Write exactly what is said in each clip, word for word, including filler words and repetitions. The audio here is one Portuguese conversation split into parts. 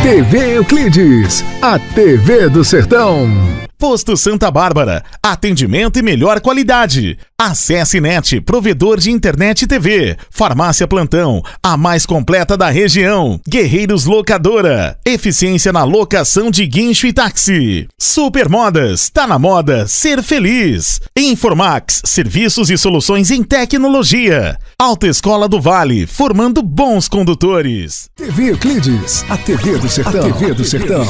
T V Euclides, a T V do Sertão. Posto Santa Bárbara, atendimento e melhor qualidade. Acesse Net, provedor de internet e T V. Farmácia Plantão, a mais completa da região. Guerreiros Locadora, eficiência na locação de guincho e táxi. Supermodas, tá na moda ser feliz. Informax, serviços e soluções em tecnologia. Autoescola do Vale, formando bons condutores. T V Euclides, a T V do Sertão. A T V do Sertão.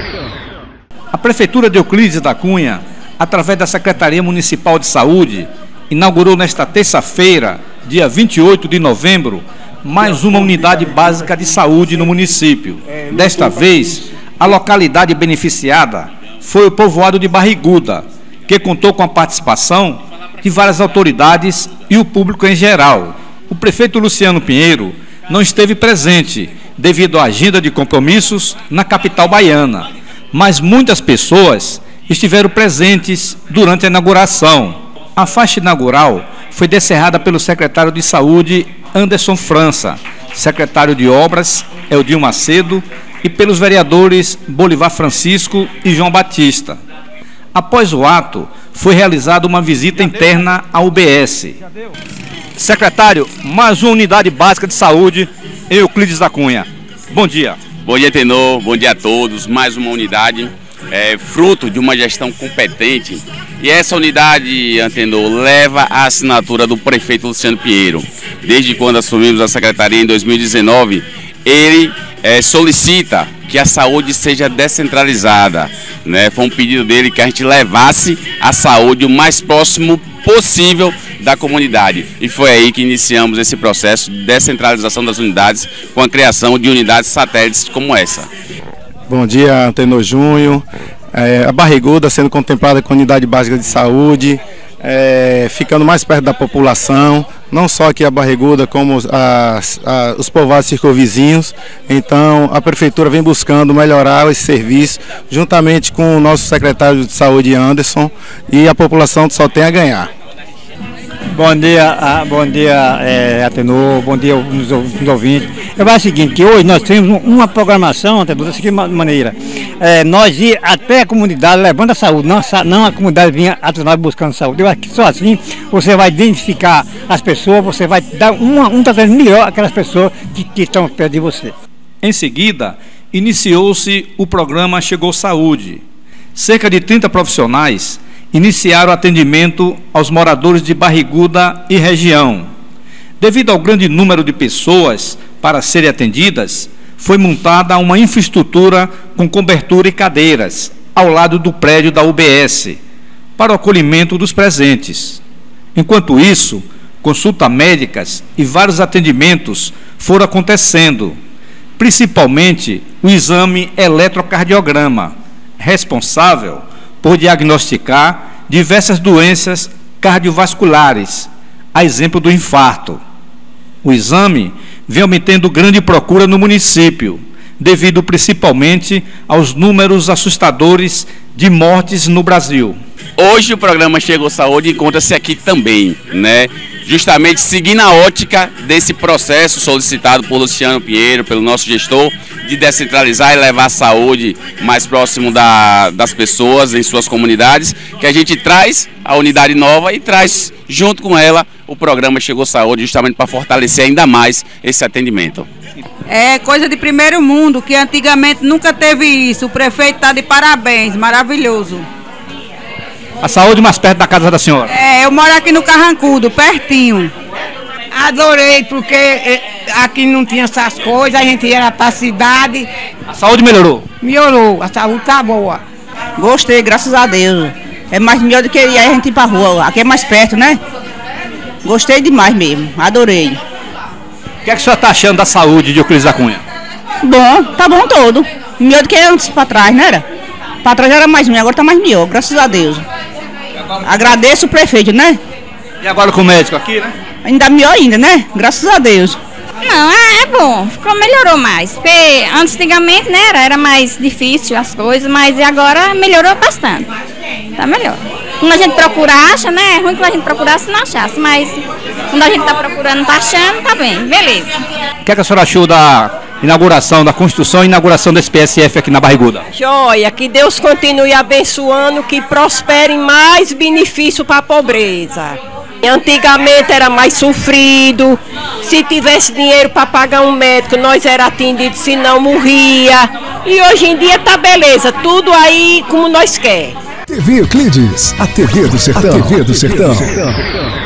A Prefeitura de Euclides da Cunha, através da Secretaria Municipal de Saúde, inaugurou nesta terça-feira, dia vinte e oito de novembro, mais uma unidade básica de saúde no município. Desta vez, a localidade beneficiada foi o povoado de Barriguda, que contou com a participação de várias autoridades e o público em geral. O prefeito Luciano Pinheiro não esteve presente devido à agenda de compromissos na capital baiana, mas muitas pessoas estiveram presentes durante a inauguração. A faixa inaugural foi descerrada pelo secretário de Saúde, Anderson França, secretário de Obras, Eldil Macedo, e pelos vereadores Bolivar Francisco e João Batista. Após o ato, foi realizada uma visita interna à U B S. Secretário, mais uma unidade básica de saúde em Euclides da Cunha. Bom dia. Bom dia, Tenor. Bom dia a todos. Mais uma unidade, é, fruto de uma gestão competente. E essa unidade, Antenor, leva a assinatura do prefeito Luciano Pinheiro. Desde quando assumimos a secretaria em dois mil e dezenove, ele é, solicita que a saúde seja descentralizada, né? Foi um pedido dele que a gente levasse a saúde o mais próximo possível da comunidade. E foi aí que iniciamos esse processo de descentralização das unidades com a criação de unidades satélites como essa. Bom dia, Antenor Júnior. É, a Barriguda sendo contemplada com unidade básica de saúde, é, ficando mais perto da população, não só aqui a Barriguda, como as, a, os povoados circunvizinhos. Então a Prefeitura vem buscando melhorar esse serviço, juntamente com o nosso secretário de Saúde, Anderson, e a população só tem a ganhar. Bom dia, bom dia, é, Atenor, bom dia aos, aos ouvintes. Eu acho o seguinte, que hoje nós temos uma programação, Atenor, da seguinte maneira, é, nós ir até a comunidade levando a saúde, não, não a comunidade vinha atrás nós buscando saúde. Eu acho que só assim você vai identificar as pessoas, você vai dar uma, um tratamento melhor àquelas pessoas que, que estão perto de você. Em seguida, iniciou-se o programa Chegou Saúde. Cerca de trinta profissionais iniciaram o atendimento aos moradores de Barriguda e região. Devido ao grande número de pessoas para serem atendidas, foi montada uma infraestrutura com cobertura e cadeiras ao lado do prédio da U B S, para o acolhimento dos presentes. Enquanto isso, consultas médicas e vários atendimentos foram acontecendo, principalmente o exame eletrocardiograma, responsável por diagnosticar diversas doenças cardiovasculares, a exemplo do infarto. O exame vem aumentando grande procura no município, devido principalmente aos números assustadores de mortes no Brasil. Hoje o programa Chegou Saúde encontra-se aqui também, né? Justamente seguindo a ótica desse processo solicitado por Luciano Pinheiro, pelo nosso gestor, de descentralizar e levar a saúde mais próximo da, das pessoas em suas comunidades, que a gente traz a unidade nova e traz junto com ela o programa Chegou Saúde, justamente para fortalecer ainda mais esse atendimento. É coisa de primeiro mundo, que antigamente nunca teve isso. O prefeito está de parabéns, maravilhoso. A saúde mais perto da casa da senhora? É, eu moro aqui no Carrancudo, pertinho. Adorei, porque aqui não tinha essas coisas, a gente ia para a cidade. A saúde melhorou? Melhorou, a saúde tá boa. Gostei, graças a Deus. É mais melhor do que a gente ir para a rua, aqui é mais perto, né? Gostei demais mesmo, adorei. O que é que a senhora está achando da saúde de Euclides da Cunha? Bom, tá bom todo. Melhor do que antes para trás, não era? Para trás era mais ruim, agora tá mais melhor, graças a Deus. Agradeço o prefeito, né? E agora com o médico aqui, né? Ainda melhor ainda, né? Graças a Deus. Não, é, é bom, ficou, melhorou mais. Porque antigamente, né, era, era mais difícil as coisas, mas agora melhorou bastante. Tá melhor. Quando a gente procura, acha, né? É ruim quando a gente procurasse e não achasse, mas quando a gente tá procurando, tá achando, tá bem, beleza. O que é que a senhora achou da inauguração da construção e inauguração desse P S F aqui na Barriguda. Joia, que Deus continue abençoando, que prospere mais benefício para a pobreza. Antigamente era mais sofrido, se tivesse dinheiro para pagar um médico, nós era atendido, se não morria. E hoje em dia tá beleza, tudo aí como nós quer. T V Euclides, a T V do Sertão. A T V do Sertão.